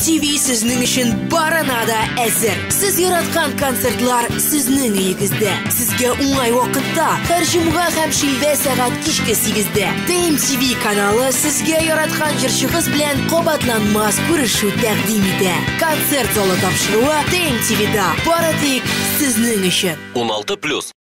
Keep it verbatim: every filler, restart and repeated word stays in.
ти ви сезнең өчен барына да әзер. Сез яраткан концертлар сезнең өегездә. Сезгә уңай вакытта, һәр җомга һәм шимбә сәгать кичке сигездә. ти эм ти ви каналы сезгә яраткан җырчыгыз белән кабатланмас күрешү тәкъдим итә. Концерт залы тапшыруы ти эм ти ви да. Бары тик сезнең өчен. он алты плюс.